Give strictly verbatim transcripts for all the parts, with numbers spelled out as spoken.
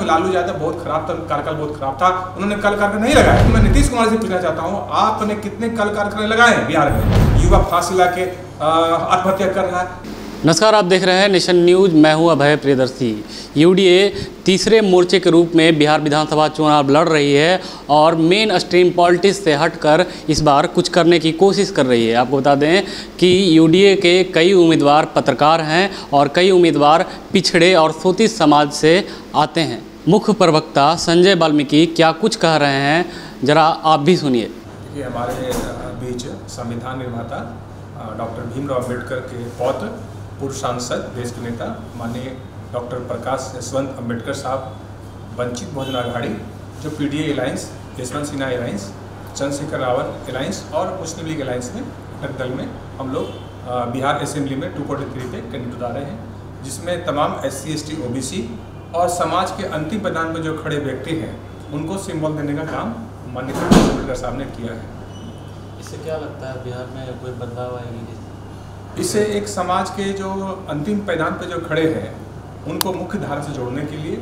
कि लालू यादव बहुत खराब था, कार्यकाल बहुत खराब था, उन्होंने कल कारखाने नहीं लगाए। मैं नीतीश कुमार से पूछना चाहता हूँ, आपने कितने कल कारखाने लगाए बिहार में? युवा फांसी ला के आत्महत्या कर रहा है। नमस्कार, आप देख रहे हैं नेशन न्यूज। मैं हूं अभय प्रियदर्शी। यूडीए तीसरे मोर्चे के रूप में बिहार विधानसभा चुनाव लड़ रही है और मेन स्ट्रीम पॉलिटिक्स से हटकर इस बार कुछ करने की कोशिश कर रही है। आपको बता दें कि यूडीए के कई उम्मीदवार पत्रकार हैं और कई उम्मीदवार पिछड़े और शोषित समाज से आते हैं। मुख्य प्रवक्ता संजय वाल्मीकि क्या कुछ कह रहे हैं, जरा आप भी सुनिए। देखिए, हमारे बीच संविधान निर्माता डॉक्टर भीमराव अम्बेडकर के पौत्र, पूर्व सांसद, देश के नेता माननीय डॉक्टर प्रकाश यशवंत अम्बेडकर साहब, वंचित बहुजन अघाड़ी, जो PDA alliance, Yashwant Sinha alliance, Chandrashekhar Rawat alliance और मुस्लिम लीग अलायंस में घटक दल में हम लोग बिहार असेंबली में दो सौ तैंतालीस पे कैंडिडेट उतारे हैं, जिसमें तमाम S C S T O B C और समाज के अंतिम मैदान पर जो खड़े व्यक्ति हैं उनको सिंबल देने का काम माननीय प्रकाश अम्बेडकर साहब ने किया है। इससे क्या लगता है बिहार में कोई बदलाव आएगी? इससे एक समाज के जो अंतिम पैदान पर जो खड़े हैं उनको मुख्य धारा से जोड़ने के लिए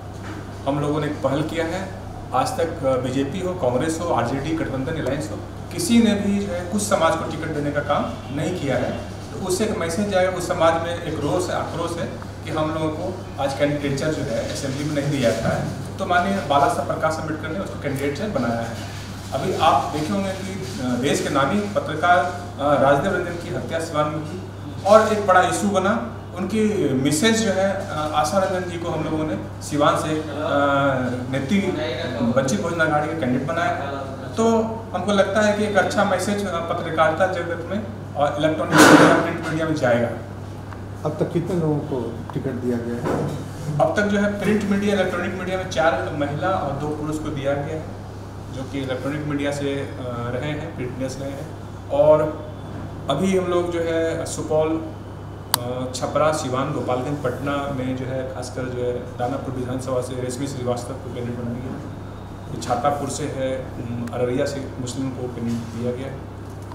हम लोगों ने एक पहल किया है। आज तक बीजेपी हो, कांग्रेस हो, आरजेडी, गठबंधन अलायंस हो, किसी ने भी जो है कुछ समाज को टिकट देने का काम नहीं किया है। तो उससे एक मैसेज जाएगा, उस समाज में एक रोष है, आक्रोश है कि हम लोगों को आज कैंडिडेटचर जो है असेंबली में नहीं दिया जाता है। तो माननीय बाला साहब प्रकाश अम्बेडकर ने उसको कैंडिडेटचर बनाया है। अभी आप देखे होंगे कि देश के नामी पत्रकार राजदेव रंजन की हत्या सिवान में की और एक बड़ा इशू बना। उनकी मिसेज जो है आशा रंजन जी को हम लोगों ने सिवान से नेत्री वंचित बहुजन अघाड़ी का कैंडिडेट बनाया। तो हमको लगता है कि एक अच्छा मैसेज पत्रकारिता जगत में और इलेक्ट्रॉनिक मीडिया, प्रिंट मीडिया में जाएगा। अब तक कितने लोगों को टिकट दिया गया है? अब तक जो है प्रिंट मीडिया, इलेक्ट्रॉनिक मीडिया में चार महिला और दो पुरुष को दिया गया है, जो कि इलेक्ट्रॉनिक मीडिया से रहे हैं, प्रिंट मीडिया से रहे हैं। और अभी हम लोग जो है सुपौल, छपरा, सिवान, गोपालगंज, पटना में जो है खासकर जो है दानापुर विधानसभा से रेशमी श्रीवास्तव को कैंडिडेट बनाया गया है। छातापुर से है, अररिया से मुस्लिम को कैंडिडेट दिया गया है।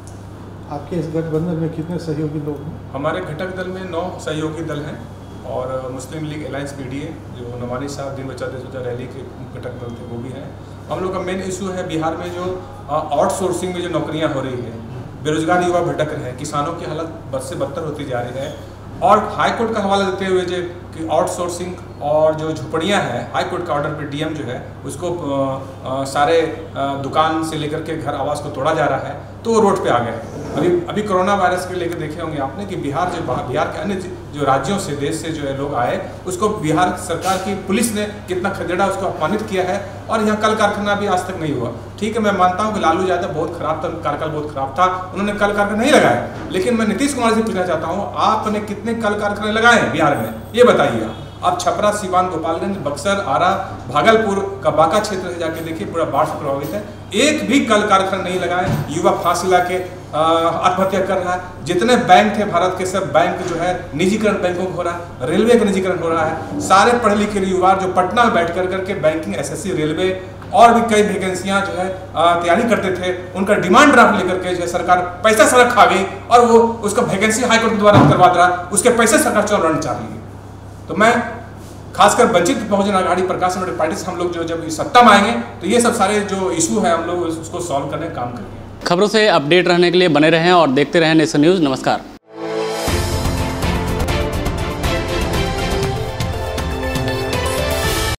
आपके इस गठबंधन में कितने सहयोगी लोग हैं? हमारे घटक दल में नौ सहयोगी दल हैं और मुस्लिम लीग अलायंस पीडीए, जो नवानी साहब दिन बचा देश बचा रैली के घटक दल थे, वो भी हैं। हम लोग का मेन इशू है बिहार में जो आउटसोर्सिंग में जो नौकरियां हो रही है, बेरोजगार युवा भटक रहे हैं, किसानों की हालत बद से बदतर होती जा रही है। और हाई कोर्ट का हवाला देते हुए जो कि आउटसोर्सिंग और जो झुपड़ियां हैं, हाई कोर्ट का ऑर्डर पे डीएम जो है उसको आ, आ, सारे आ, दुकान से लेकर के घर आवास को तोड़ा जा रहा है, तो वो रोड पे आ गए। अभी अभी कोरोना वायरस के लेकर देखे होंगे आपने कि बिहार जो बिहार के अन्य जो राज्यों से, देश से जो है लोग आए, उसको बिहार सरकार की पुलिस ने कितना खदेड़ा, उसको अपमानित किया है। और यहाँ कल कारखाना भी आज तक नहीं हुआ। ठीक है, मैं मानता हूँ कि लालू यादव बहुत खराब था, कार्यकाल बहुत खराब था, उन्होंने कल कारखाने नहीं लगाए। लेकिन मैं नीतीश कुमार से पूछना चाहता हूँ, आपने कितने कल कारखाने लगाए हैं बिहार में, ये बताइए। आप छपरा, सिवान, गोपालगंज, बक्सर, आरा, भागलपुर का बांका क्षेत्र से जाके देखिए, पूरा बाढ़ से प्रभावित है। एक भी कल कारखाना नहीं लगाए। युवा फांसी ला के आत्महत्या कर रहा है। जितने बैंक थे भारत के, सब बैंक जो है निजीकरण बैंकों को हो रहा है, रेलवे का निजीकरण हो रहा है। सारे पढ़े लिखे युवा जो पटना में बैठ कर करके बैंकिंग, एसएससी, रेलवे और भी कई वैकेंसियां जो है तैयारी करते थे, उनका डिमांड ड्राफ्ट लेकर के जो है सरकार पैसा सड़क खा गई और वो उसका वैकेंसी हाईकोर्ट के द्वारा करवा दे रहा, उसके पैसे सरकार चलाना चाह रही है। तो मैं खासकर वंचित बहुजन अघाड़ी, प्रकाश अम्बेडकर पार्टी से हम लोग जो जब सत्ता में आएंगे तो ये सब सारे जो इशू है हम लोग उसको सॉल्व करने का काम करेंगे। खबरों से अपडेट रहने के लिए बने रहें और देखते रहें नेशन न्यूज़। नमस्कार।